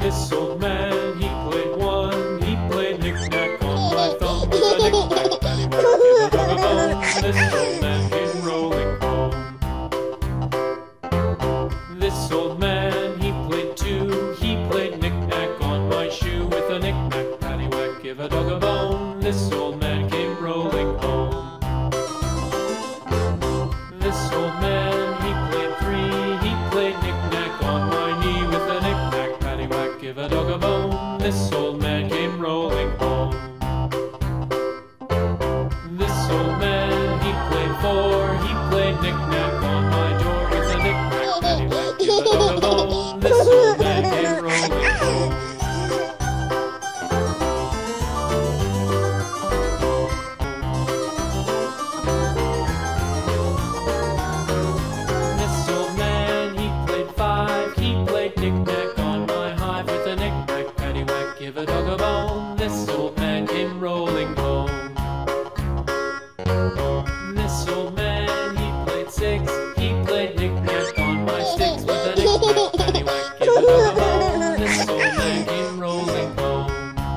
This old man, he played one. He played knick-knack on my thumb with a knick-knack, paddywhack, give a dog a bone. This old man came rolling home. This old man, he played two. He played knick-knack on my shoe with a knick-knack, paddywhack, give a dog a bone. This old man came rolling home. This old man, he played three. He played knick-knack on my knee with a knick-knack, paddywhack, give a dog a bone. This old man came rolling home. This old man, he played four. He played knick-knack on my door with a knick-knack, paddywhack, give a dog a bone. This old man came rolling home. This old man, he played five. He played knick-knack on my hive with a knick-knack, paddywhack, give a dog a bone. This old man came rolling home. This old man, he played six. He played knick-knack on my sticks with a knick-knack, paddywhack, give a dog a bone. This old man came rolling home.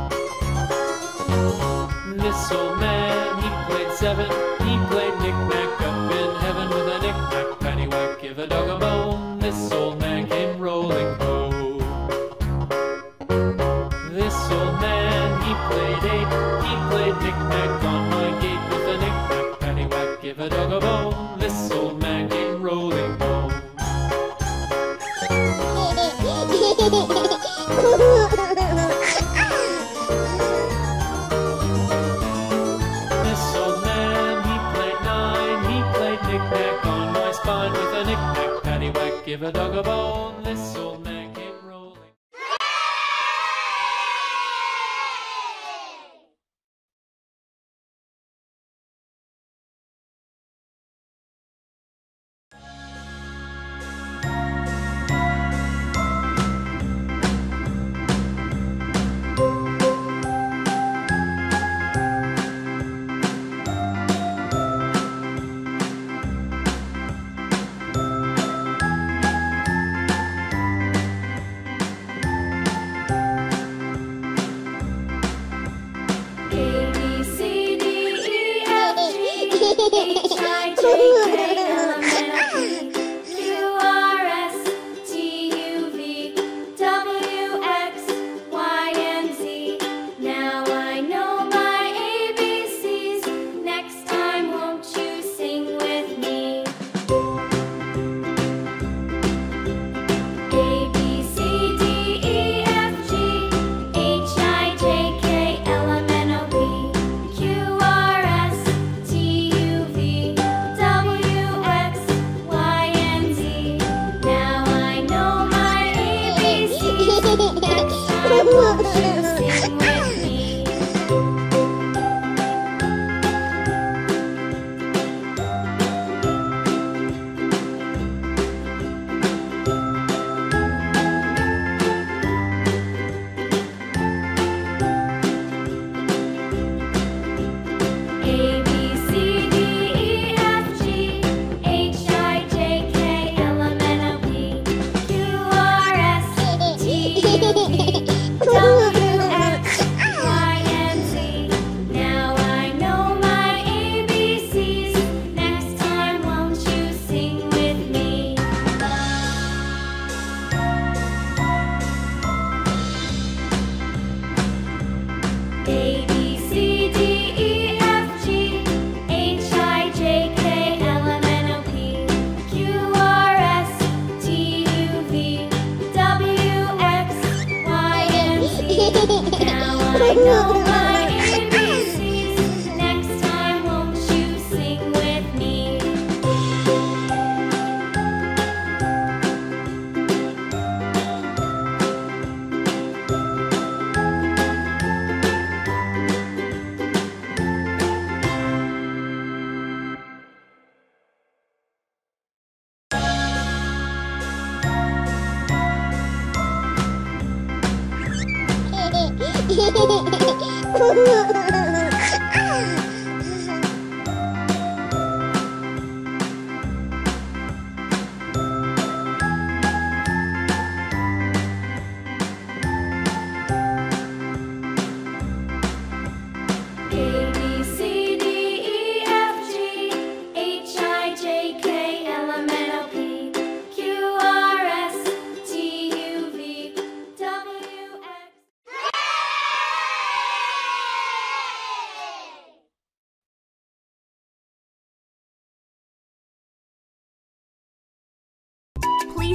This old man, he played seven. He played knick-knack up in heaven with a knick-knack, paddywhack, give a dog a bone. This old man came rolling home. This old man, he played eight. He played knick-knack on my gate with a knick-knack, paddywhack, give a dog a bone. This old man came rolling home. This old man, he played nine. He played knick-knack on my spine with a knick-knack, paddywhack, give a dog a bone. This old man came rolling.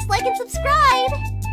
like and subscribe!